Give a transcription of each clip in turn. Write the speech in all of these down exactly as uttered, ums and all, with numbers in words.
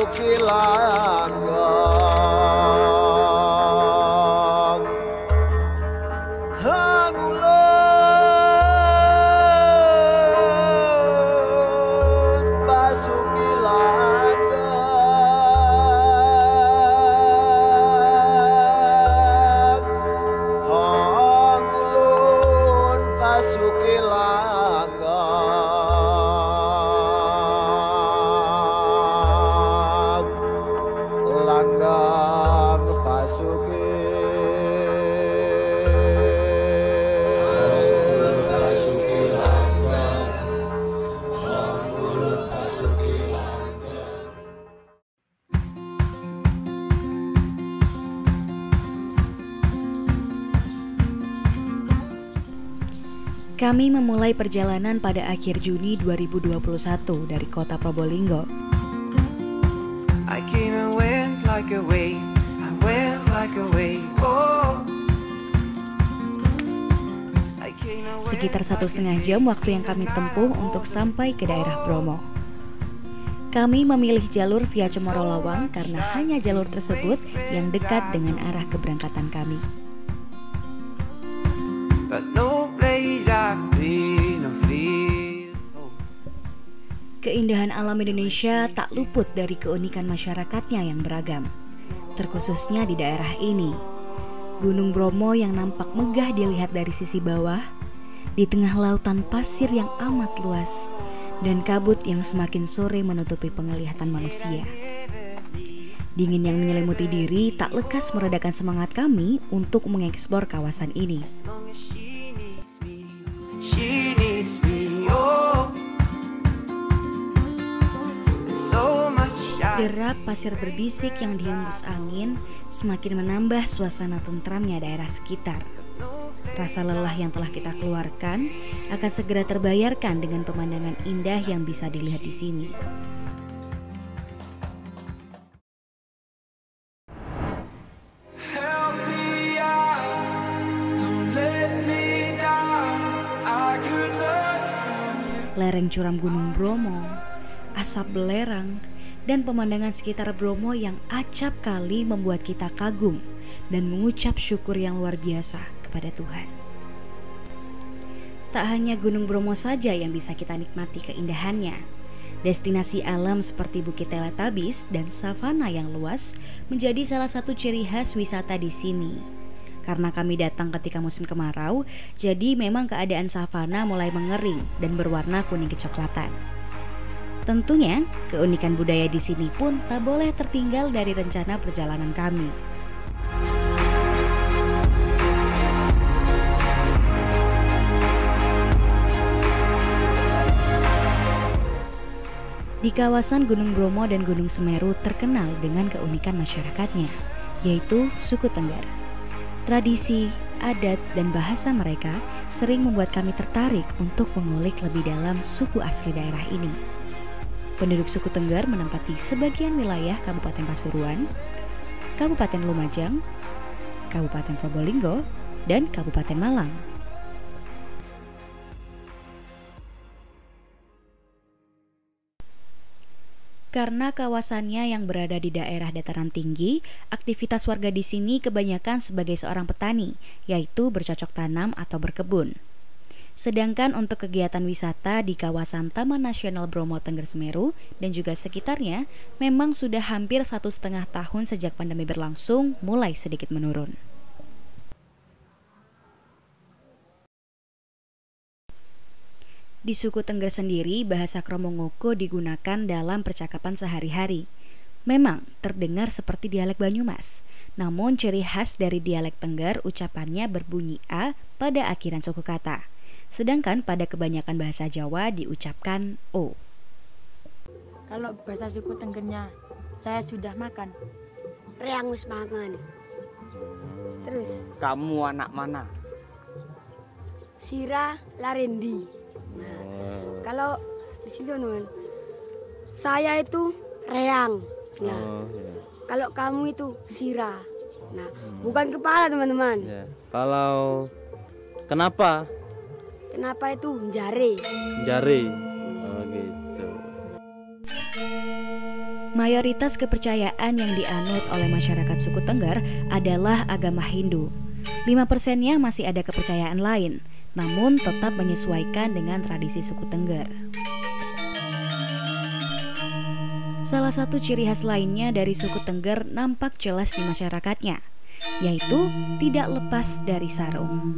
Basuki langgeng hangulun Basuki langgeng hangulun Basuki langgeng langgang Basuki Kami memulai perjalanan pada akhir Juni dua ribu dua puluh satu dari kota Probolinggo. I came and went like a wave, I went like a wave, oh. I came and went Sekitar satu setengah jam waktu yang kami tempuh untuk sampai ke daerah Bromo. Kami memilih jalur via Cemoro Lawang karena hanya jalur tersebut yang dekat dengan arah keberangkatan kami. but no place I've been or feel. Keindahan alam Indonesia tak luput dari keunikan masyarakatnya yang beragam, terkhususnya di daerah ini. Gunung Bromo yang nampak megah dilihat dari sisi bawah, di tengah lautan pasir yang amat luas, dan kabut yang semakin sore menutupi penglihatan manusia. Dingin yang menyelimuti diri tak lekas meredakan semangat kami untuk mengeksplor kawasan ini. She needs me, oh. So much I Derap pasir berbisik yang dihembus angin semakin menambah suasana tentramnya daerah sekitar. Rasa lelah yang telah kita keluarkan akan segera terbayarkan dengan pemandangan indah yang bisa dilihat di sini. help me out, don't let me down. I could learn from you. Lereng curam Gunung Bromo, asap belerang, dan pemandangan sekitar Bromo yang acap kali membuat kita kagum dan mengucap syukur yang luar biasa kepada Tuhan. Tak hanya Gunung Bromo saja yang bisa kita nikmati keindahannya. Destinasi alam seperti Bukit Teletabis dan savana yang luas menjadi salah satu ciri khas wisata di sini. Karena kami datang ketika musim kemarau, jadi memang keadaan savana mulai mengering dan berwarna kuning kecoklatan. Tentunya, keunikan budaya di sini pun tak boleh tertinggal dari rencana perjalanan kami. Di kawasan Gunung Bromo dan Gunung Semeru terkenal dengan keunikan masyarakatnya, yaitu suku Tengger. Tradisi, adat, dan bahasa mereka sering membuat kami tertarik untuk mengulik lebih dalam suku asli daerah ini. Penduduk suku Tengger menempati sebagian wilayah Kabupaten Pasuruan, Kabupaten Lumajang, Kabupaten Probolinggo, dan Kabupaten Malang. Karena kawasannya yang berada di daerah dataran tinggi, aktivitas warga di sini kebanyakan sebagai seorang petani, yaitu bercocok tanam atau berkebun. Sedangkan untuk kegiatan wisata di kawasan Taman Nasional Bromo Tengger Semeru dan juga sekitarnya, memang sudah hampir satu setengah tahun sejak pandemi berlangsung mulai sedikit menurun. Di suku Tengger sendiri, bahasa Kromongoko digunakan dalam percakapan sehari-hari. Memang terdengar seperti dialek Banyumas, namun ciri khas dari dialek Tengger ucapannya berbunyi A pada akhiran suku kata. Sedangkan pada kebanyakan bahasa Jawa diucapkan O. Kalau bahasa suku Tenggernya, saya sudah makan. Reangus mangan. Terus Kamu anak mana? Sira Larendi. Nah, kalau di sini teman-teman, saya itu Reang. Ya. Oh, ya. Kalau kamu itu Sira. Nah, bukan kepala teman-teman. Ya. Kalau kenapa? Kenapa itu Jare? Jari. Oh gitu. Mayoritas kepercayaan yang dianut oleh masyarakat suku Tengger adalah agama Hindu. lima persennya masih ada kepercayaan lain, namun tetap menyesuaikan dengan tradisi suku Tengger. Salah satu ciri khas lainnya dari suku Tengger nampak jelas di masyarakatnya, yaitu tidak lepas dari sarung.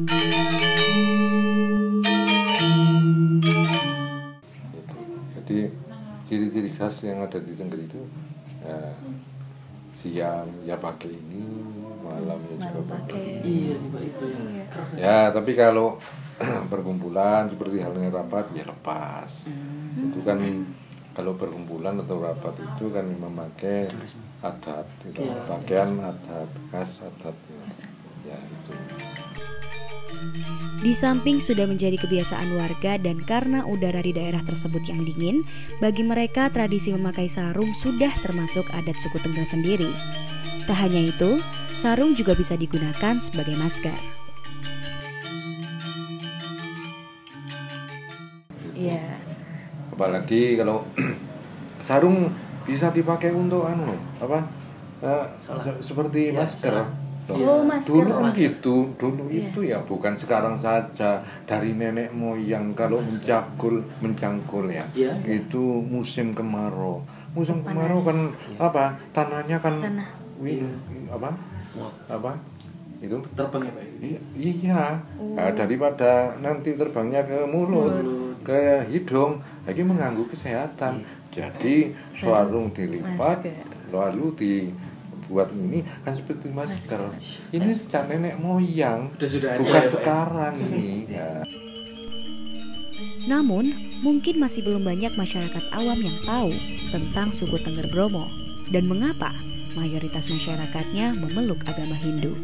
Jadi ciri-ciri khas yang ada di Tengger itu ya, siang ya pakai ini, malam ya juga pakai. Iya sih Pak itu yang Ya, tapi kalau perkumpulan seperti halnya rapat ya lepas. Hmm. Itu kan kalau perkumpulan atau rapat itu kan memakai adat, itu ya, pakaian adat, khas adat. Ya itu. Di samping sudah menjadi kebiasaan warga dan karena udara di daerah tersebut yang dingin, bagi mereka tradisi memakai sarung sudah termasuk adat suku Tengger sendiri. Tak hanya itu, sarung juga bisa digunakan sebagai masker. Iya. Apalagi kalau sarung bisa dipakai untuk anu apa? Uh, seperti masker. Oh, masker. Dulu kan gitu, dulu yeah. itu ya bukan sekarang saja, dari nenek moyang kalau mencangkul, mencangkul ya, yeah. itu musim kemarau, musim Panas. kemarau kan yeah. apa tanahnya kan, Tanah. wih, apa, apa, itu terbang ya Pak? Iya, iya. Oh. Nah, daripada nanti terbangnya ke mulut, mulut. ke hidung, lagi mengganggu kesehatan, yeah. jadi sarung dilipat, lalu di buat ini kan seperti masker. Ini sejak nenek moyang, sudah, sudah bukan ya, sekarang ya. ini. Ya. Namun, mungkin masih belum banyak masyarakat awam yang tahu tentang suku Tengger Bromo dan mengapa mayoritas masyarakatnya memeluk agama Hindu.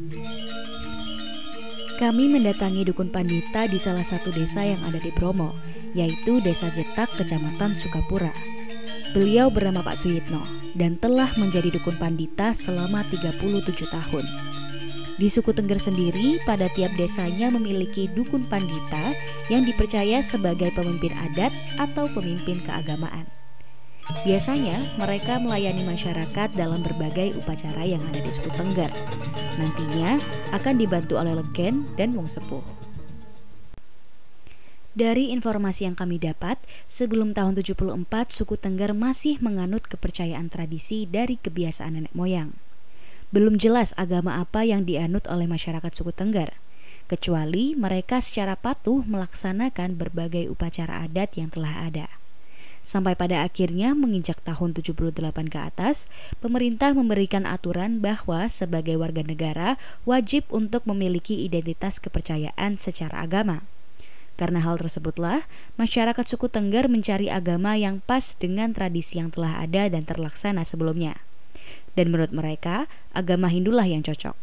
Kami mendatangi dukun Pandita di salah satu desa yang ada di Bromo, yaitu Desa Jetak, Kecamatan Sukapura. Beliau bernama Pak Suyitno dan telah menjadi dukun Pandita selama tiga puluh tujuh tahun. Di suku Tengger sendiri, pada tiap desanya memiliki dukun Pandita yang dipercaya sebagai pemimpin adat atau pemimpin keagamaan. Biasanya, mereka melayani masyarakat dalam berbagai upacara yang ada di suku Tengger. Nantinya akan dibantu oleh legen dan wong sepuh. Dari informasi yang kami dapat, sebelum tahun tujuh puluh empat, suku Tengger masih menganut kepercayaan tradisi dari kebiasaan nenek moyang. Belum jelas agama apa yang dianut oleh masyarakat suku Tengger, kecuali mereka secara patuh melaksanakan berbagai upacara adat yang telah ada. Sampai pada akhirnya menginjak tahun tujuh puluh delapan ke atas, pemerintah memberikan aturan bahwa sebagai warga negara wajib untuk memiliki identitas kepercayaan secara agama. Karena hal tersebutlah, masyarakat suku Tengger mencari agama yang pas dengan tradisi yang telah ada dan terlaksana sebelumnya. Dan menurut mereka, agama Hindulah yang cocok.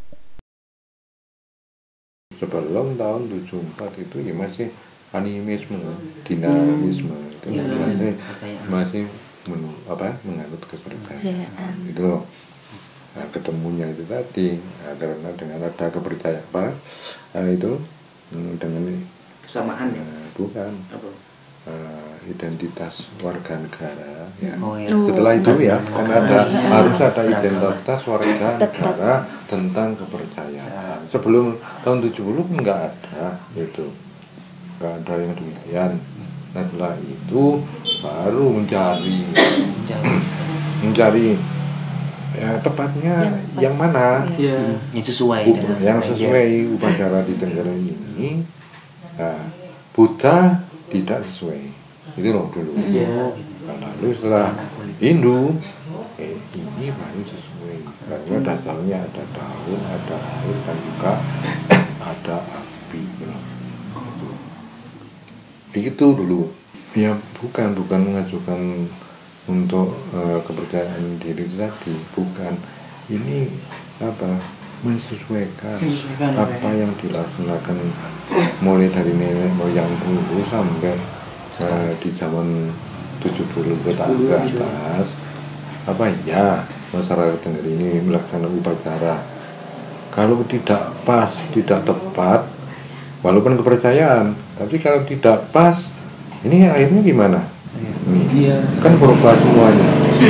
Sebelum tahun tujuh puluh empat itu ya masih animisme, dinamisme, itu ya, masih, masih men, apa, menganut kepercayaan. Itu loh. Nah, ketemunya itu tadi, nah, karena dengan ada kepercayaan apa, nah, itu dengan kesamaan ya? Uh, bukan apa? Uh, identitas warga negara ya. Oh, ya. Setelah itu ya kan ada ya. harus ada identitas warga negara tentang kepercayaan. Sebelum tahun tujuh puluh enggak ada itu, enggak ada yang demikian. Nah setelah itu baru mencari mencari ya tepatnya yang, yang mana ya. yang sesuai, Upa, sesuai yang sesuai ya. upacara di Tengger ini. Nah, Buddha tidak sesuai, itu loh dulu. Yeah. Nah, lalu setelah Hindu, eh, ini baru sesuai. Karena dasarnya ada daun, ada air, dan juga ada api. Gitu. Begitu dulu. Ya bukan bukan mengajukan untuk uh, kepercayaan diri tadi, bukan. Ini apa? menyesuaikan apa yang dilaksanakan mulai dari nenek moyang dulu sampai uh, di zaman tujuh puluh ke atas. Apa ya masyarakat Tengger ini melaksanakan upacara, kalau tidak pas, tidak tepat, walaupun kepercayaan, tapi kalau tidak pas, ini akhirnya gimana? Nih, Iya. kan purba semuanya.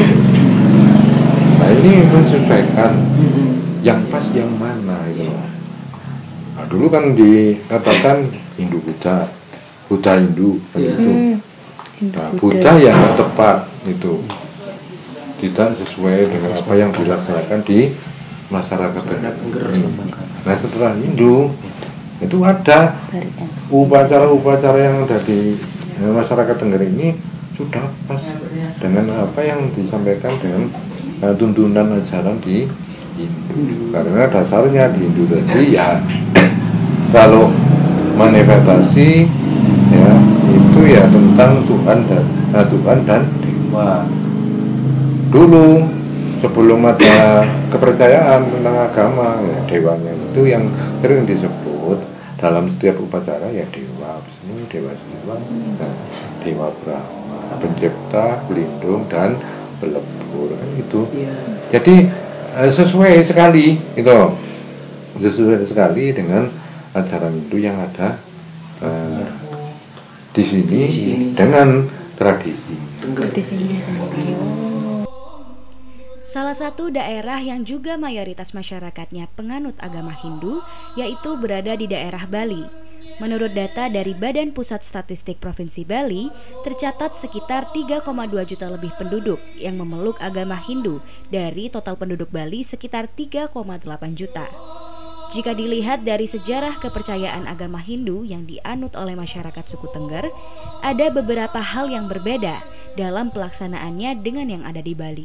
Nah ini menyesuaikan yang pas yang mana itu. Nah, dulu kan dikatakan Hindu Buddha, Buddha Hindu kan Iya. itu. Nah, Buddha yang nggak tepat itu, tidak sesuai dengan apa yang dilaksanakan di masyarakat Tengger ini. Nah setelah Hindu itu ada upacara-upacara yang ada di eh, masyarakat Tengger ini sudah pas dengan apa yang disampaikan dengan eh, tuntunan ajaran di Hindu. Karena dasarnya di Hindu tadi ya kalau manifestasi ya itu ya tentang Tuhan dan eh, Tuhan dan dewa. Dulu sebelum ada kepercayaan tentang agama ya dewanya itu yang sering disebut dalam setiap upacara ya dewa Wisnu, dewa Siwa, nah, dewa Brahma, pencipta, pelindung dan pelebur itu. Jadi eh, sesuai sekali itu, sesuai sekali dengan ajaran Hindu yang ada eh, di sini dengan tradisi. Tradisinya sendiri. Salah satu daerah yang juga mayoritas masyarakatnya penganut agama Hindu yaitu berada di daerah Bali. Menurut data dari Badan Pusat Statistik Provinsi Bali, tercatat sekitar tiga koma dua juta lebih penduduk yang memeluk agama Hindu dari total penduduk Bali sekitar tiga koma delapan juta. Jika dilihat dari sejarah kepercayaan agama Hindu yang dianut oleh masyarakat suku Tengger, ada beberapa hal yang berbeda dalam pelaksanaannya dengan yang ada di Bali.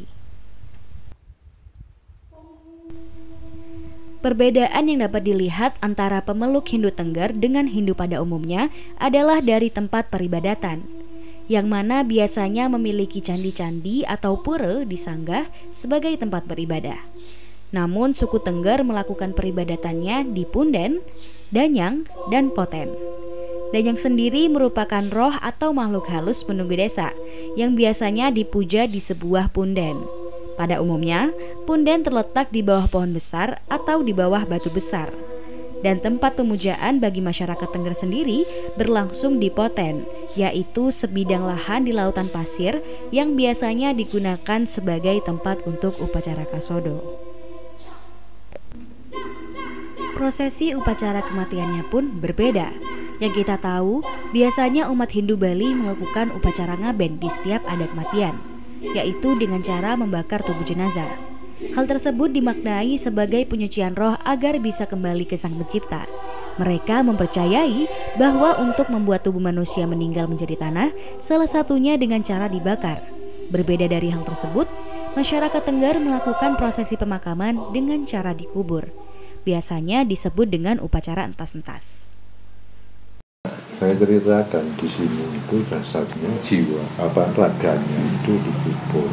Perbedaan yang dapat dilihat antara pemeluk Hindu Tengger dengan Hindu pada umumnya adalah dari tempat peribadatan, yang mana biasanya memiliki candi-candi atau pura disanggah sebagai tempat beribadah. Namun suku Tengger melakukan peribadatannya di Punden, Danyang, dan Poten. Danyang sendiri merupakan roh atau makhluk halus penunggu desa yang biasanya dipuja di sebuah punden. Pada umumnya, punden terletak di bawah pohon besar atau di bawah batu besar. Dan tempat pemujaan bagi masyarakat Tengger sendiri berlangsung di Poten, yaitu sebidang lahan di lautan pasir yang biasanya digunakan sebagai tempat untuk upacara kasodo. Prosesi upacara kematiannya pun berbeda. Yang kita tahu, biasanya umat Hindu Bali melakukan upacara ngaben di setiap ada kematian, yaitu dengan cara membakar tubuh jenazah. Hal tersebut dimaknai sebagai penyucian roh agar bisa kembali ke Sang Pencipta. Mereka mempercayai bahwa untuk membuat tubuh manusia meninggal menjadi tanah, salah satunya dengan cara dibakar. Berbeda dari hal tersebut, masyarakat Tengger melakukan prosesi pemakaman dengan cara dikubur. Biasanya disebut dengan upacara entas-entas. Saya ceritakan di sini itu dasarnya jiwa apa raganya itu dikubur.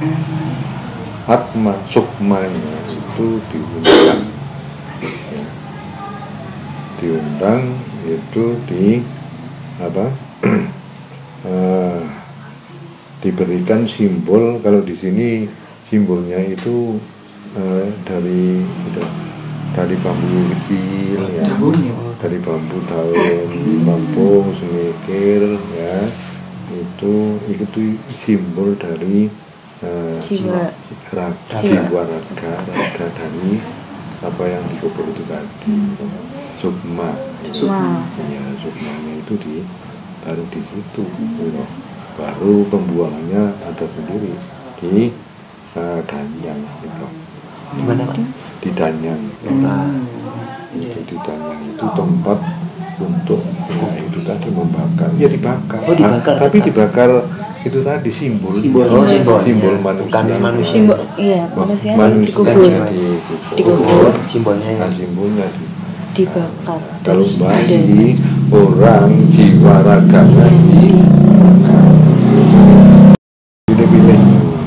Atma sukmanya itu diundang, ya. diundang itu di apa uh, diberikan simbol. Kalau di sini simbolnya itu uh, dari gitu, dari bambu kecil ya, dari bambu daun kampung semikir ya, itu itu simbol dari uh, Jiwa. raga, jiwa raga raga dari apa yang dikubur itu tadi, sukma. Sukma. Ya, sukmanya itu ditaruh di situ, gitu. Baru pembuangannya ada sendiri di uh, Danyang gitu. Di mana, Pak? Di Danyang. Nah, Itu di Danyang itu tempat untuk ya, itu tadi membakar. Ya dibakar. Oh, dibakar. Ah, tapi dibakar itu tadi simbol. Simbol. Oh, Simbol. simbol Ya, manusia. bukan manusia. Simbol, iya, manusia dikubur. Manusia dikubur. Dikubur. Simbolnya Nah, simbolnya di Dibakar. kalau Terus bayi orang jiwa raganya dibakar. Pilih-pilih.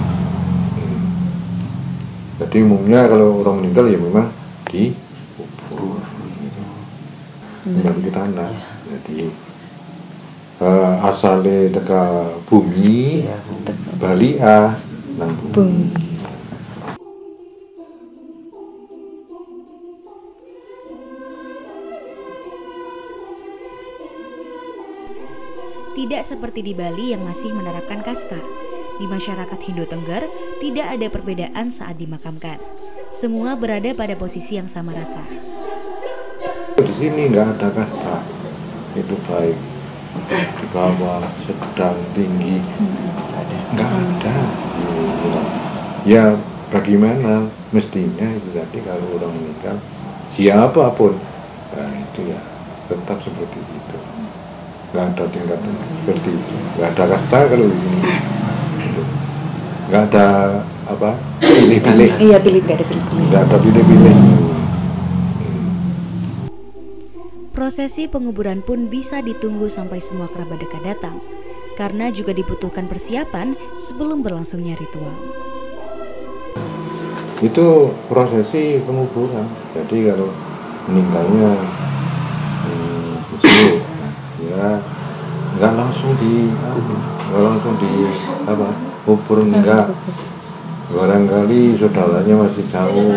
Jadi umumnya kalau orang meninggal ya memang dikubur, gitu. Kembali ke tanah. Jadi uh, asale teka bumi, Iya, Bali ah nang bumi. Bumi. Tidak seperti di Bali yang masih menerapkan kasta. Di masyarakat Hindu Tengger tidak ada perbedaan saat dimakamkan. Semua berada pada posisi yang sama rata. Di sini nggak ada kasta, itu baik di bawah, sedang, tinggi, nggak ada. Ya bagaimana mestinya itu tadi kalau orang meninggal siapapun, nah itu ya tetap seperti itu. Nggak ada tingkatan seperti itu, nggak ada kasta kalau di sini, gitu. Nggak ada apa pilih-pilih. Iya, pilih nggak ada pilih-pilih. Nggak ada pilih-pilih. Prosesi penguburan pun bisa ditunggu sampai semua kerabat dekat datang, karena juga dibutuhkan persiapan sebelum berlangsungnya ritual. Itu prosesi penguburan. Jadi kalau meninggalnya hmm, itu, ya nggak langsung di nggak langsung di apa kubur, enggak. Barangkali saudaranya masih jauh,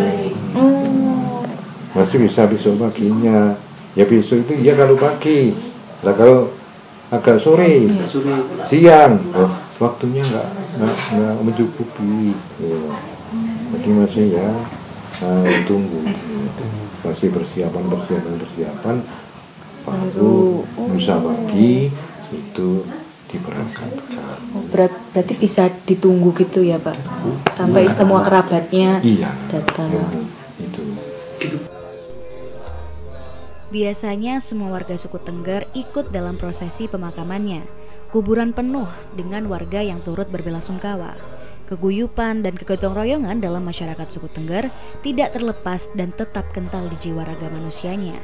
masih bisa besok paginya. Ya besok itu ya kalau pagi, lah kalau agak sore, siang, oh, waktunya nggak nggak nggak mencukupi, gitu. Jadi masih ya uh, tunggu, gitu. Masih persiapan persiapan persiapan, baru lusa pagi itu diberangkatkan. Oh, ber berarti bisa ditunggu gitu ya Pak, sampai nah, semua nah, kerabatnya iya, datang. Itu, itu. Biasanya semua warga suku Tengger ikut dalam prosesi pemakamannya. Kuburan penuh dengan warga yang turut berbelasungkawa. Keguyupan dan kegotong royongan dalam masyarakat suku Tengger tidak terlepas dan tetap kental di jiwa raga manusianya.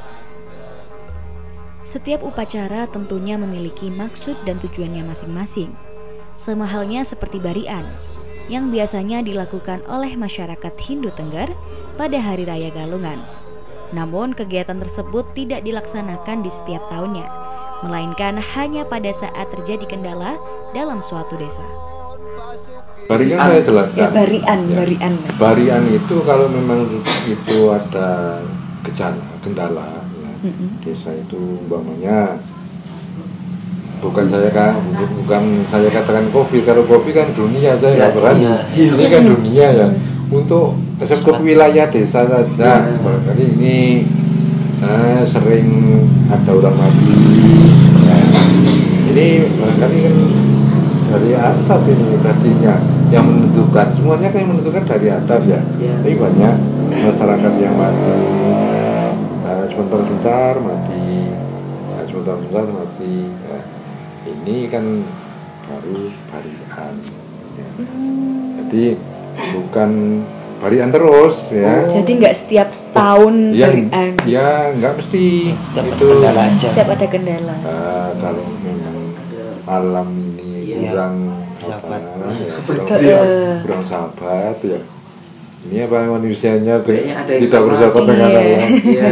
Setiap upacara tentunya memiliki maksud dan tujuannya masing-masing. Sama halnya seperti barian, yang biasanya dilakukan oleh masyarakat Hindu Tengger pada Hari Raya Galungan. Namun kegiatan tersebut tidak dilaksanakan di setiap tahunnya, melainkan hanya pada saat terjadi kendala dalam suatu desa. Barian saya jelaskan. Ya, barian, ya. barian. Barian itu kalau memang itu ada gejala, kendala, ya, mm-hmm. desa itu umpamanya bukan saya kan, bukan saya katakan COVID. Kalau COVID kan dunia saya nggak ya, berani. Ya, ya. Ini kan dunia ya. Untuk sebut wilayah desa saja, barangkali ini eh, sering ada orang mati. Ya. Ini barangkali kan dari atas ini tadinya yang menentukan, semuanya kan yang menentukan dari atas ya. Ya. Tapi banyak masyarakat yang mati, nah, sebentar-sebentar mati, nah, sebentar-sebentar mati. Nah, ini kan baru barian. Ya. Jadi bukan barian terus ya. Oh, jadi nggak setiap tahun ya, barian. Ya nggak mesti. Setiap itu ada kendala aja. Setiap ada kendala. Nah, kalau memang alam ini ya, kurang sahabat, apa, ya, kurang, uh, kurang sahabat ya. Ini apa manusianya ada tidak bersahabat dengan iya. alam. Iya,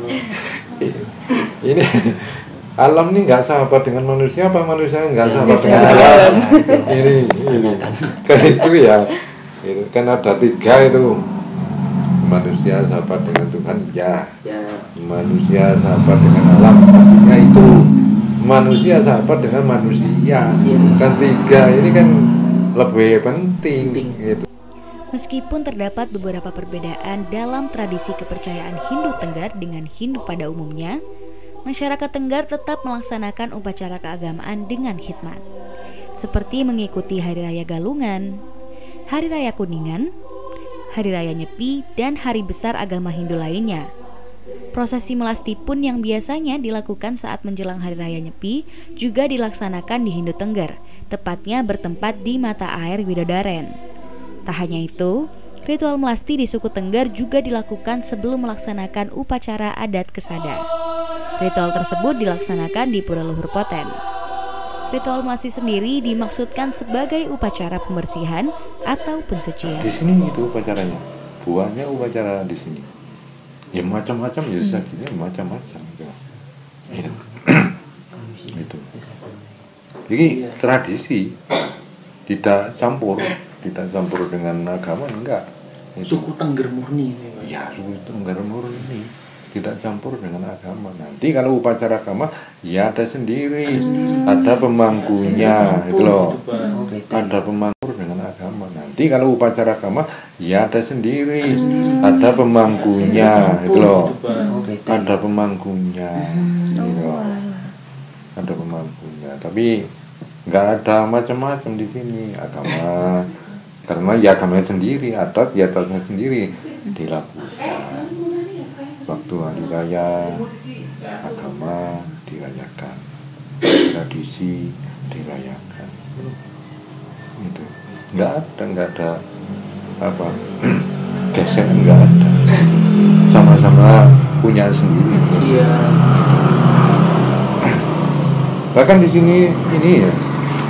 Ini alam ini nggak sahabat dengan manusia, apa manusia nggak ya, sahabat ya, dengan ya, alam? ya, ini, ini kan itu ya. Itu kan ada tiga itu. Manusia sahabat dengan Tuhan, ya. ya. Manusia sahabat dengan alam, pastinya itu. Manusia sahabat dengan manusia, ya. Kan tiga ini kan lebih penting, penting. Gitu. Meskipun terdapat beberapa perbedaan dalam tradisi kepercayaan Hindu Tengger dengan Hindu pada umumnya, masyarakat Tengger tetap melaksanakan upacara keagamaan dengan hikmat, seperti mengikuti Hari Raya Galungan, Hari Raya Kuningan, Hari Raya Nyepi, dan hari besar agama Hindu lainnya. Prosesi melasti pun yang biasanya dilakukan saat menjelang Hari Raya Nyepi juga dilaksanakan di Hindu Tengger, tepatnya bertempat di mata air Widodaren. Tak hanya itu, ritual melasti di suku Tengger juga dilakukan sebelum melaksanakan upacara adat Kesada. Ritual tersebut dilaksanakan di Pura Luhur Poten. Ritual melasti sendiri dimaksudkan sebagai upacara pembersihan atau pensucian. Di sini itu upacaranya, buahnya upacara di sini. Ya macam-macam ya sajinya macam-macam. Ya. Itu. Itu. Jadi tradisi tidak campur, tidak campur dengan agama enggak. Itu. Suku Tengger murni. Ya suku Tengger murni. tidak campur dengan agama. Nanti kalau upacara agama ya ada sendiri, ada pemangkunya, itu loh. Ada pemangku dengan agama. Nanti kalau upacara agama ya ada sendiri, ada pemangkunya, itu loh. Ada pemangkunya, gitu loh. Ada pemangkunya. Tapi nggak ada macam-macam di sini agama, karena ya agamanya sendiri, adat ya adatnya sendiri dilakukan. Waktu hari raya agama dirayakan, tradisi dirayakan. Itu nggak ada, nggak ada apa gesek, nggak ada. Sama-sama punya sendiri. Iya. Bahkan di sini ini ya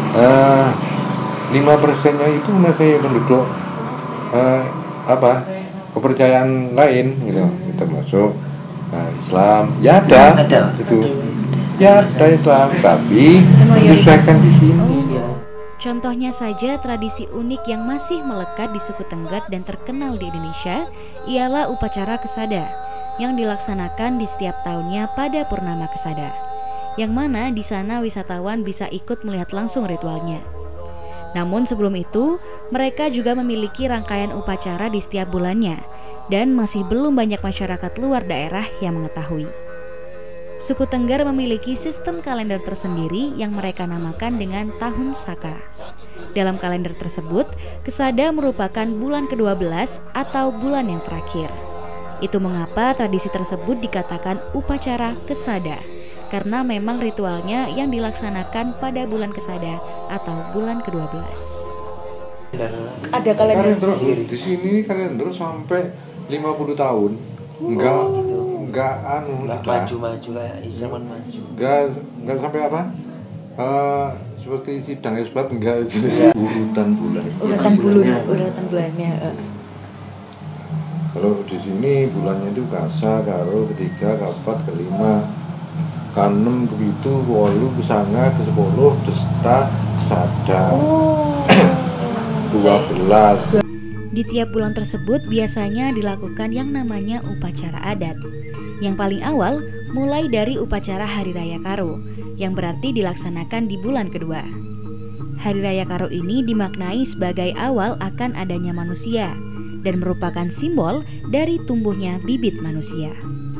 lima persennya itu masih penduduk uh, apa kepercayaan lain gitu, termasuk uh, Islam. Ya ada, ada. Itu ya ada Islam, tapi menyesuaikan di sini. Contohnya saja tradisi unik yang masih melekat di suku Tenggat dan terkenal di Indonesia ialah upacara Kesada yang dilaksanakan di setiap tahunnya pada Purnama Kesada, yang mana di sana wisatawan bisa ikut melihat langsung ritualnya. Namun sebelum itu, mereka juga memiliki rangkaian upacara di setiap bulannya dan masih belum banyak masyarakat luar daerah yang mengetahui. Suku Tenggar memiliki sistem kalender tersendiri yang mereka namakan dengan Tahun Saka. Dalam kalender tersebut, Kesada merupakan bulan kedua belas atau bulan yang terakhir. Itu mengapa tradisi tersebut dikatakan upacara Kesada, karena memang ritualnya yang dilaksanakan pada bulan Kesada atau bulan kedua belas. Ada kalender Kalender di sini kalender sampai lima puluh tahun. Enggak enggak anu Enggak maju-maju kayak zaman maju. Enggak enggak sampai apa? Uh, seperti sidang isbat enggak urutan bulan. Urutan bulan, urutan bulannya. Uh. Kalau di sini bulannya itu Kasa, Karo, ketiga, keempat, kelima, kanem begitu, wolu, kesanga, kesepuluh, desta, kesada, dua belas. Di tiap bulan tersebut biasanya dilakukan yang namanya upacara adat. Yang paling awal mulai dari upacara Hari Raya Karo, yang berarti dilaksanakan di bulan kedua. Hari Raya Karo ini dimaknai sebagai awal akan adanya manusia dan merupakan simbol dari tumbuhnya bibit manusia.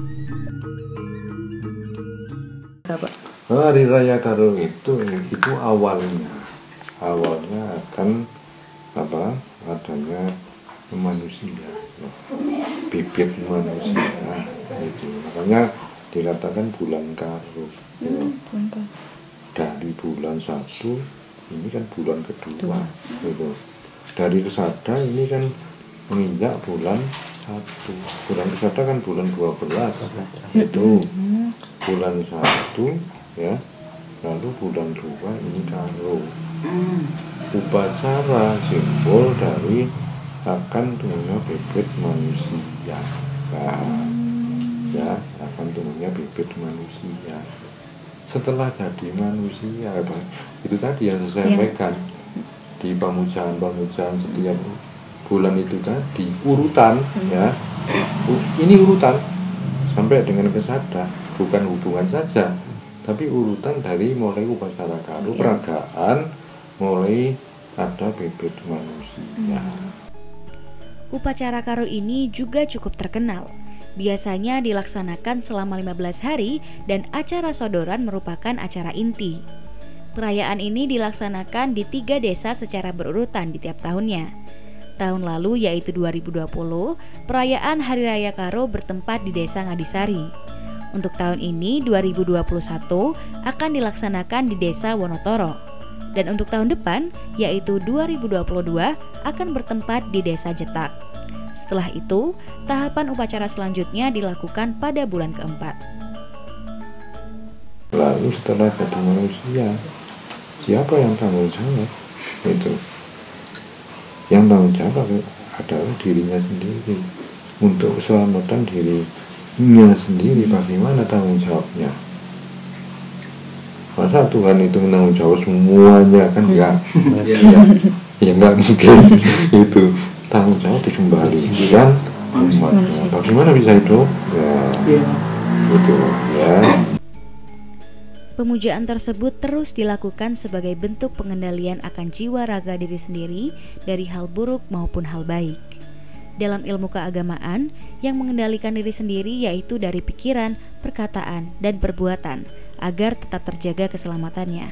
Hari Raya Karo itu itu awalnya awalnya akan apa adanya manusia, bibit manusia itu, makanya dikatakan bulan Karo. Ya. Dari bulan satu ini kan bulan kedua, gitu. Dari Kesada ini kan menginjak bulan satu, bulan Kesada kan bulan dua belas, itu bulan satu ya, lalu bulan dua ini Karo. Upacara simbol dari akan tumbuhnya bibit manusia, nah, ya akan tumbuhnya bibit manusia. Setelah jadi manusia, itu tadi yang saya sampaikan di pemujaan-pemujaan setiap bulan itu tadi urutan, ya, ini urutan sampai dengan Kesada, bukan hubungan saja, tapi urutan dari mulai upacara Karo, peragaan, mulai ada bibit manusia. Upacara Karo ini juga cukup terkenal. Biasanya dilaksanakan selama lima belas hari dan acara sodoran merupakan acara inti. Perayaan ini dilaksanakan di tiga desa secara berurutan di tiap tahunnya. Tahun lalu yaitu dua ribu dua puluh, perayaan Hari Raya Karo bertempat di Desa Ngadisari. Untuk tahun ini dua ribu dua puluh satu akan dilaksanakan di Desa Wonotoro. Dan untuk tahun depan, yaitu dua ribu dua puluh dua, akan bertempat di Desa Jetak. Setelah itu, tahapan upacara selanjutnya dilakukan pada bulan keempat. Lalu setelah jadi manusia, siapa yang tanggung jawab? Itu yang tanggung jawab adalah dirinya sendiri. Untuk keselamatan dirinya sendiri, bagaimana tanggung jawabnya? Masa Tuhan itu menanggung jawab semuanya, kan enggak? Ya, ya enggak mungkin. Itu tanggung jawab dikembalikan umatnya. Bagaimana bisa itu? Ya, gitu ya. Pemujaan tersebut terus dilakukan sebagai bentuk pengendalian akan jiwa raga diri sendiri dari hal buruk maupun hal baik. Dalam ilmu keagamaan, yang mengendalikan diri sendiri yaitu dari pikiran, perkataan, dan perbuatan agar tetap terjaga keselamatannya.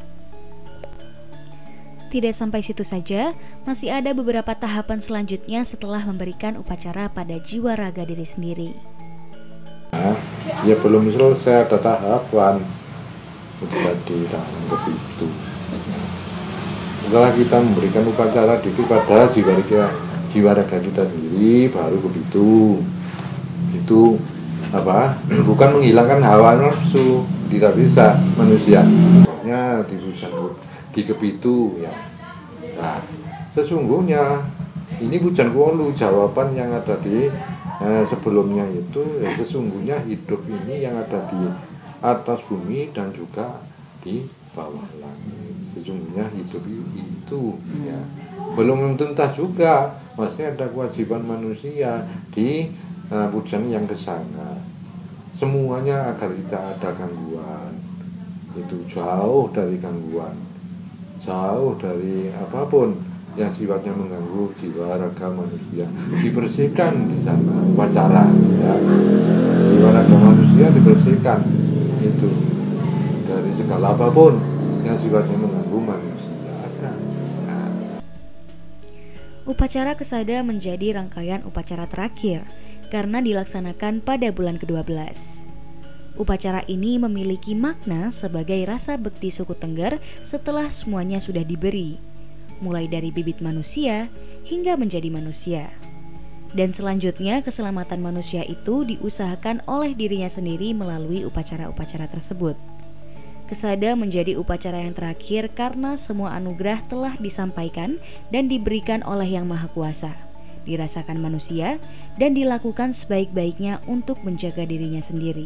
Tidak sampai situ saja, masih ada beberapa tahapan selanjutnya setelah memberikan upacara pada jiwa raga diri sendiri. Nah, ya belum selesai, ada tahapan jadi tahap itu. Setelah kita memberikan upacara dikit pada jiwa raga, jiwa raga kita sendiri, baru begitu. Itu apa? Bukan menghilangkan hawa nafsu, tidak bisa manusia. Pokoknya disebut di kepitu ya. Nah, sesungguhnya ini bukan kuolu jawaban yang ada di eh, sebelumnya itu ya, sesungguhnya hidup ini yang ada di atas bumi dan juga di bawah langit. Sesungguhnya hidup itu ya belum tuntas juga, masih ada kewajiban manusia di uh, pujian yang kesana. Semuanya agar tidak ada gangguan, itu jauh dari gangguan, jauh dari apapun yang sifatnya mengganggu jiwa raga manusia, dibersihkan di sana upacara ya. Jiwa raga manusia dibersihkan itu dari segala apapun yang sifatnya mengganggu manusia. Nah. Upacara Kesada menjadi rangkaian upacara terakhir karena dilaksanakan pada bulan kedua belas. Upacara ini memiliki makna sebagai rasa bekti suku Tengger setelah semuanya sudah diberi, mulai dari bibit manusia hingga menjadi manusia. Dan selanjutnya keselamatan manusia itu diusahakan oleh dirinya sendiri melalui upacara-upacara tersebut. Kesada menjadi upacara yang terakhir karena semua anugerah telah disampaikan dan diberikan oleh Yang Maha Kuasa, dirasakan manusia dan dilakukan sebaik-baiknya untuk menjaga dirinya sendiri.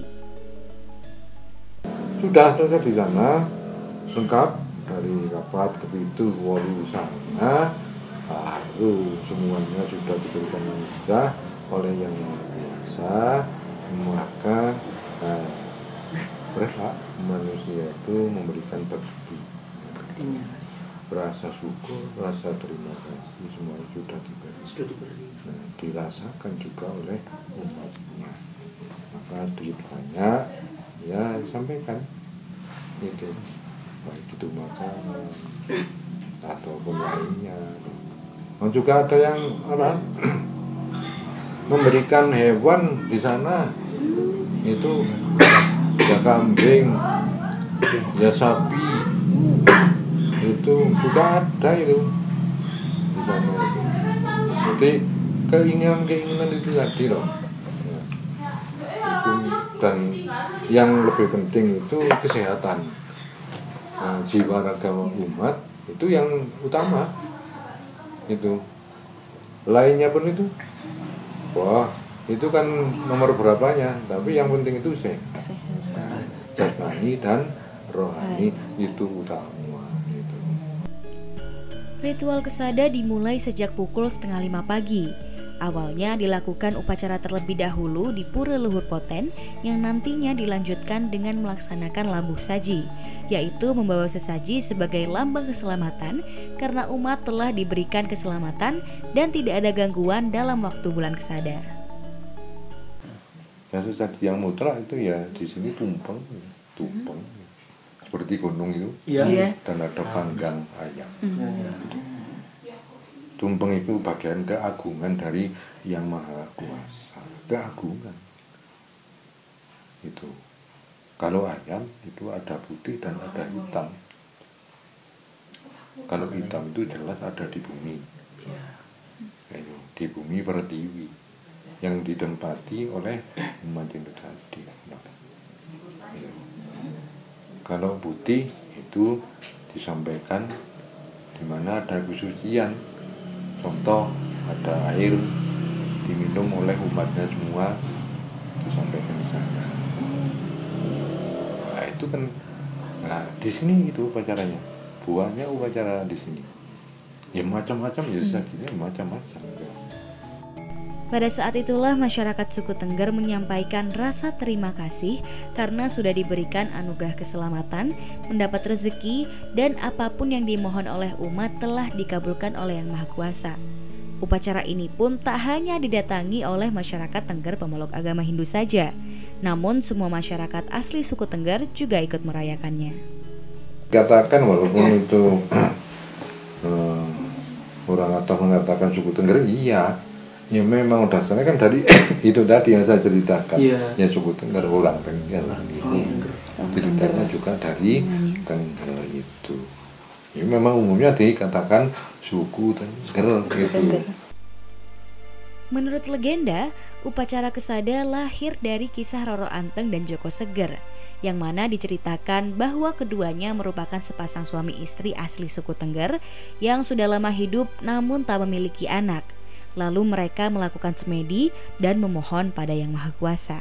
Sudah selesai di sana, lengkap dari rapat kepitu wali sana. Baru semuanya sudah diberikan anugerah oleh Yang Maha Kuasa, maka nah, berhak manusia itu memberikan bakti, rasa syukur, rasa terima kasih, semuanya sudah diberi. Nah, dirasakan juga oleh umatnya. Maka duit banyak, ya sampaikan itu, baik itu makanan ataupun lainnya. Oh, juga ada yang apa memberikan hewan di sana itu ya kambing, ya sapi, itu juga ada itu di sana itu. Jadi keinginan-keinginan itu tadi loh. Itu, dan yang lebih penting itu kesehatan nah, jiwa raga umat itu yang utama. Itu lainnya pun itu wah itu kan nomor berapanya, tapi yang penting itu sehat, nah, jasmani dan rohani itu utama itu. Ritual Kesada dimulai sejak pukul setengah lima pagi. Awalnya dilakukan upacara terlebih dahulu di Pura Luhur Poten yang nantinya dilanjutkan dengan melaksanakan lambuh saji, yaitu membawa sesaji sebagai lambang keselamatan karena umat telah diberikan keselamatan dan tidak ada gangguan dalam waktu bulan Kesada. Yang sesaji yang mutlak itu ya di sini tumpeng, tumpeng seperti gunung itu, Iya. dan ada panggang ayam. Hmm. Tumpeng itu bagian keagungan dari Yang Maha Kuasa, keagungan itu. Kalau ayam itu ada putih dan ada hitam. Kalau hitam itu jelas ada di bumi, di bumi pertiwi yang ditempati oleh umat yang tadi. Kalau putih itu disampaikan di mana ada kesucian. Contoh, ada air diminum oleh umatnya semua, disampaikan di sana. Nah itu kan, nah di sini itu upacaranya, buahnya upacara di sini. Ya macam-macam, ya sajinya macam-macam. Pada saat itulah masyarakat suku Tengger menyampaikan rasa terima kasih karena sudah diberikan anugerah keselamatan, mendapat rezeki, dan apapun yang dimohon oleh umat telah dikabulkan oleh Yang Maha Kuasa. Upacara ini pun tak hanya didatangi oleh masyarakat Tengger pemeluk agama Hindu saja, namun semua masyarakat asli suku Tengger juga ikut merayakannya. Katakan walaupun itu uh, orang atau mengatakan suku Tengger, iya. Ya memang dasarnya kan dari itu tadi yang saya ceritakan, yeah. Ya suku Tengger, orang Tengger gitu. Ceritanya juga dari Tengger itu. Ya memang umumnya dikatakan suku Tengger gitu. Menurut legenda, upacara Kesada lahir dari kisah Roro Anteng dan Joko Seger, yang mana diceritakan bahwa keduanya merupakan sepasang suami istri asli suku Tengger yang sudah lama hidup namun tak memiliki anak. Lalu mereka melakukan semedi dan memohon pada Yang Maha Kuasa.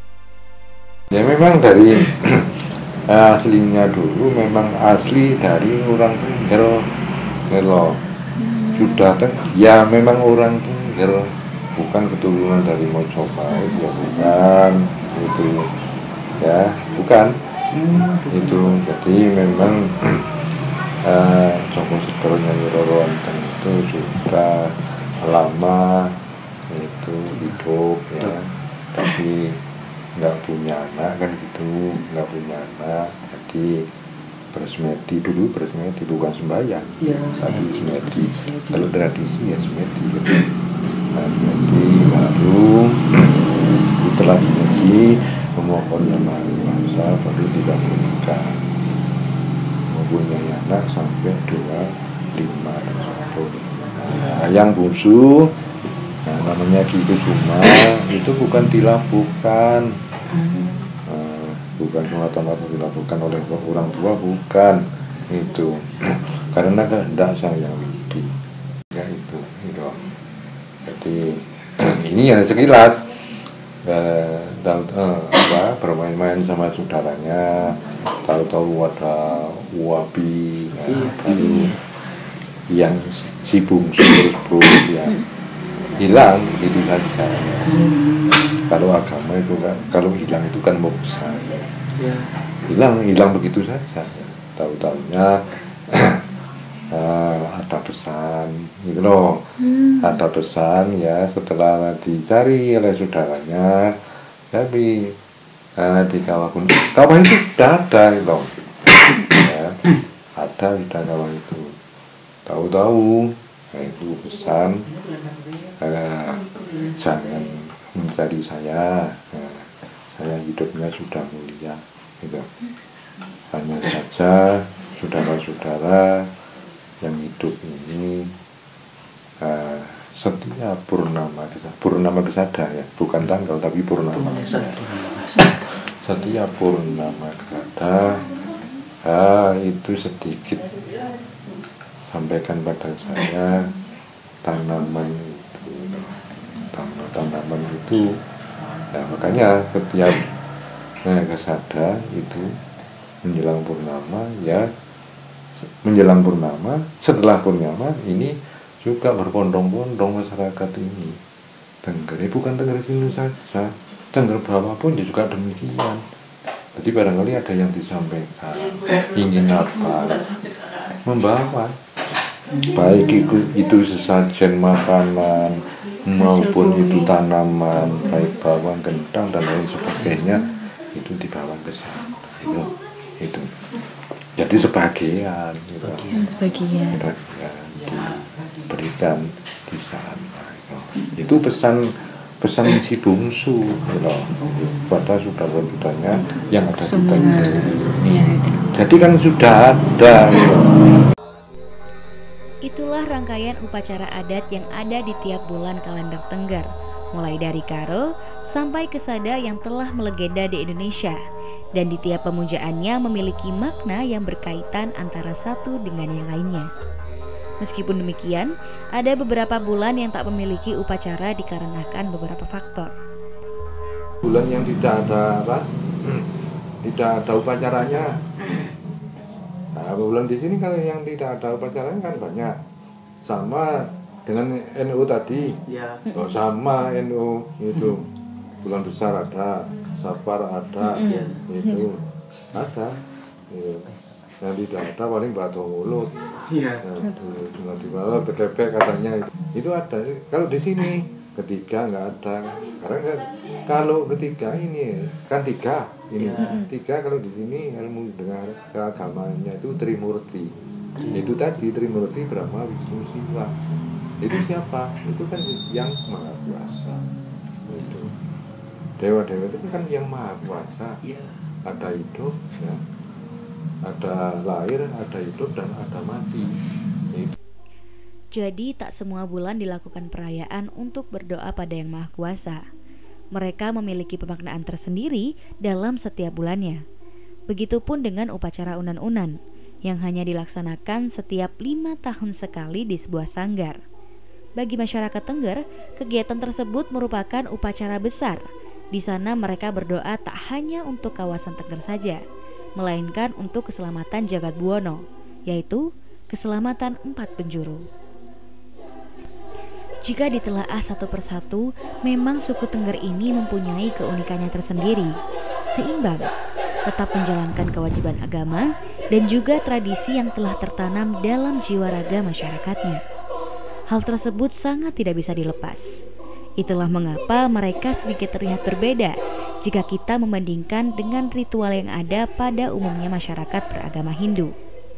Ya memang dari aslinya dulu memang asli dari orang Tengger, Ngelo. Sudah ten, ya memang orang Tengger, bukan keturunan dari Mojopahit, ya bukan, itu, ya bukan, itu. Jadi memang uh, Joko Seger nyanyi Roro Anteng itu sudah lama itu hidup ya, tapi nggak punya anak kan gitu, nggak punya anak, jadi bersemedi dulu, bersemedi bukan sembahyang, ya, tapi semedi. Kalau tradisi ya semedi, gitu. Nah, semedi baru setelah semedi memohon Yang Maha Kuasa baru dikabulkan, mempunyai anak sampai dua lima dan satu. Nah, yang bungsu, nah, namanya Ki Kusuma, itu bukan dilakukan, nah, bukan semata-mata dilakukan oleh orang tua, bukan itu, karena kehendak Sang Hyang Widi, ya itu, itu. Jadi ini yang sekilas, eh, tahu eh, apa bermain-main sama saudaranya, tahu-tahu ada wabi, ya, baru yang si bungsu terus bro ya hilang gitu saja. Kalau agama itu kan, kalau hilang itu kan moksa, hilang hilang begitu saja. Tahu-tahunya uh, ada pesan gitu loh, ada pesan ya setelah dicari oleh saudaranya, tapi uh, di kawah pun kawah itu sudah ada loh, ya, ada sudah kawah itu. Tahu-tahu, nah itu pesan, eh, jangan mencari saya, eh, saya hidupnya sudah mulia, gitu. Hanya saja saudara-saudara yang hidup ini eh, setiap purnama, purnama Kesada ya, bukan tanggal tapi purnama. Setiap purnama Kesada, eh, itu sedikit sampaikan pada saya tanaman itu, tanaman itu, nah makanya setiap nah, Kesada itu menjelang purnama ya, menjelang purnama, setelah purnama ini juga berbondong-bondong masyarakat ini. Tengger, bukan Tengger sini saja, Tengger bawah pun juga demikian. Jadi barangkali ada yang disampaikan, ingin apa, membawa. Baik itu, itu sesajen makanan maupun itu tanaman, baik bawang, kentang dan lain sebagainya, itu dibawa ke sana. Itu, itu. Jadi sebagian, gitu. sebagian, sebagian diberikan di sana. Gitu. Itu pesan pesan si bungsu, gitu. Pada saudara-saudaranya yang ada di Tengger. Jadi kan sudah ada. Gitu. Itulah rangkaian upacara adat yang ada di tiap bulan kalender Tengger, mulai dari Karo sampai Kesada yang telah melegenda di Indonesia, dan di tiap pemujaannya memiliki makna yang berkaitan antara satu dengan yang lainnya. Meskipun demikian, ada beberapa bulan yang tak memiliki upacara dikarenakan beberapa faktor. Bulan yang tidak ada apa? Tidak ada upacaranya. Nah, bulan di sini kalau yang tidak ada upacaranya kan banyak. Sama dengan N U tadi, Ya. oh, sama N U itu bulan besar ada, Safar ada, Ya. itu ada. Gitu. Yang tidak ada paling batu mulut. Iya. Nah, di malam terkepek katanya itu. Itu ada. Kalau di sini ketiga nggak ada. Karena kan, kalau ketiga ini kan tiga ini Ya. tiga kalau di sini ilmu dengan keagamanya itu Trimurti. Itu tadi Trimurti Brahma Wisnu Siwa. Itu siapa? Itu kan yang maha kuasa. Itu dewa-dewa itu kan yang maha kuasa. Iya. Ada hidup, ya. Ada lahir, ada hidup, dan ada mati. Itu. Jadi tak semua bulan dilakukan perayaan untuk berdoa pada Yang Maha Kuasa. Mereka memiliki pemaknaan tersendiri dalam setiap bulannya. Begitupun dengan upacara unan-unan yang hanya dilaksanakan setiap lima tahun sekali di sebuah sanggar. Bagi masyarakat Tengger, kegiatan tersebut merupakan upacara besar. Di sana mereka berdoa tak hanya untuk kawasan Tengger saja, melainkan untuk keselamatan Jagat Buwono, yaitu keselamatan empat penjuru. Jika ditelaah satu persatu, memang suku Tengger ini mempunyai keunikannya tersendiri, seimbang, tetap menjalankan kewajiban agama dan juga tradisi yang telah tertanam dalam jiwa raga masyarakatnya. Hal tersebut sangat tidak bisa dilepas. Itulah mengapa mereka sedikit terlihat berbeda jika kita membandingkan dengan ritual yang ada pada umumnya masyarakat beragama Hindu.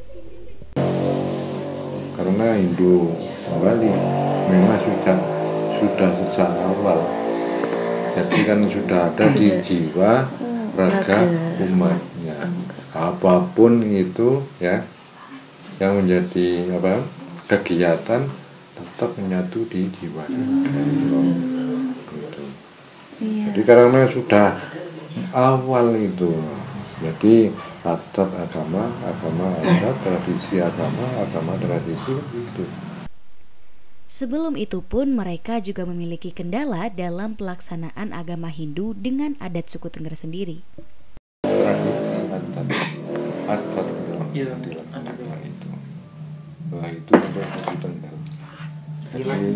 Karena Hindu Bali memang sudah sudah sejak awal, jadi kan sudah ada di jiwa raga umatnya. Apapun itu ya yang menjadi apa kegiatan tetap menyatu di jiwa raga. Gitu. Jadi karena sudah awal itu, jadi adat agama, agama adat, tradisi agama, agama tradisi itu. Sebelum itu pun mereka juga memiliki kendala dalam pelaksanaan agama Hindu dengan adat suku Tengger sendiri. Tradisi adat, adat Iya. yang dilaksanakan itu, wah itu untuk suku Tengger. Jadi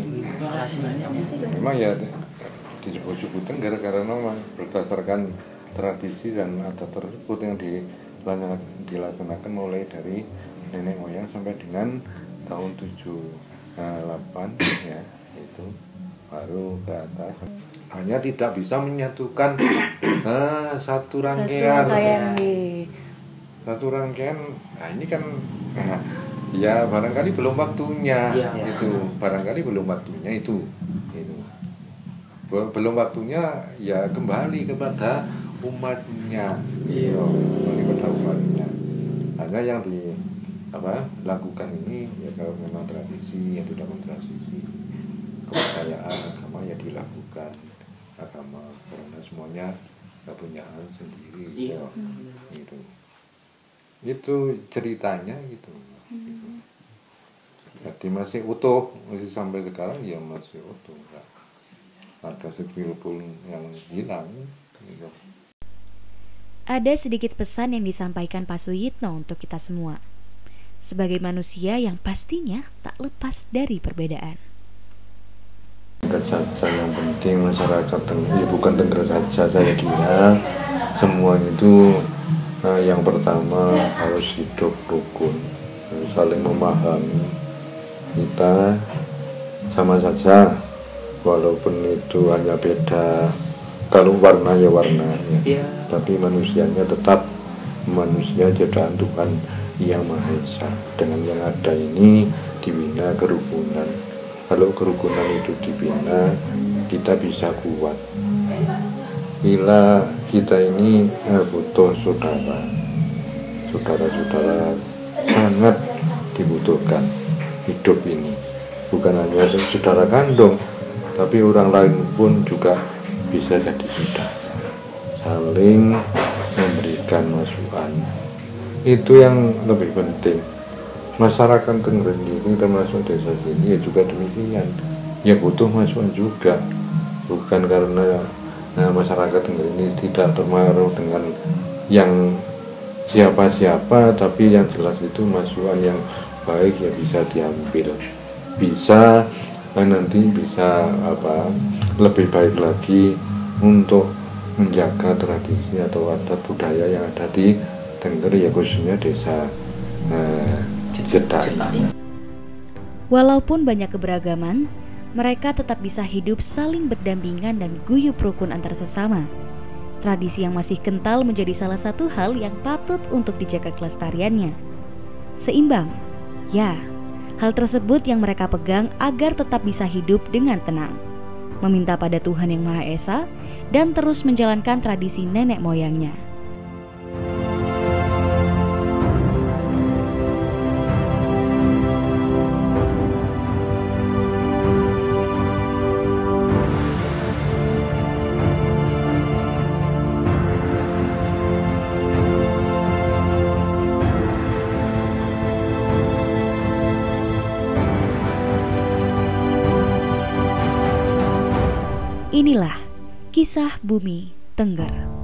memang ya disebut suku Tengger karena memang berdasarkan tradisi dan adat tersebut yang dilaksanakan mulai dari nenek moyang sampai dengan tahun tujuh delapan ya, itu baru ke atas. Hanya tidak bisa menyatukan nah, satu rangkaian satu rangkaian. Nah ini kan nah, ya barangkali belum waktunya ya, itu ya. barangkali belum waktunya itu itu belum waktunya ya kembali kepada umatnya, iya, kembali kepada umatnya. Hanya yang di apa lakukan ini ya kalau memang tradisi yang tidak tradisi kepercayaan agama ya dilakukan agama karena semuanya kepunyaan sendiri. Iya. Ya, gitu. Itu ceritanya gitu. Gitu. Jadi masih utuh, masih sampai sekarang ya masih utuh, enggak ada sekecil pun yang hilang. Gitu. Ada sedikit pesan yang disampaikan Pak Suyitno untuk kita semua. Sebagai manusia yang pastinya tak lepas dari perbedaan. Saja yang penting masyarakat Tengger, ya bukan Tengger saja, saya kira semua itu nah, yang pertama harus hidup rukun, harus saling memahami. Kita sama saja, walaupun itu hanya beda, kalau warna ya warna, ya. Tapi manusianya tetap manusia ciptaan Tuhan Yang Maha Esa. Dengan yang ada ini dibina kerukunan. Kalau kerukunan itu dibina, kita bisa kuat. Bila kita ini eh, butuh saudara, saudara-saudara sangat dibutuhkan hidup ini. Bukan hanya saudara kandung, tapi orang lain pun juga bisa jadi saudara. Saling memberikan masukan. Itu yang lebih penting. Masyarakat Tengger ini termasuk desa sini ya juga demikian. Ya butuh masukan juga. Bukan karena nah, masyarakat Tengger ini tidak terpengaruh dengan yang siapa-siapa, tapi yang jelas itu masukan yang baik ya bisa diambil, bisa eh, nanti bisa apa lebih baik lagi untuk menjaga tradisi atau adat budaya yang ada di Tengger, ya khususnya desa eh, Jedai. Walaupun banyak keberagaman, mereka tetap bisa hidup saling berdampingan dan guyup rukun antar sesama. Tradisi yang masih kental menjadi salah satu hal yang patut untuk dijaga kelestariannya. Seimbang, ya, hal tersebut yang mereka pegang agar tetap bisa hidup dengan tenang, meminta pada Tuhan Yang Maha Esa, dan terus menjalankan tradisi nenek moyangnya. Inilah kisah bumi Tengger.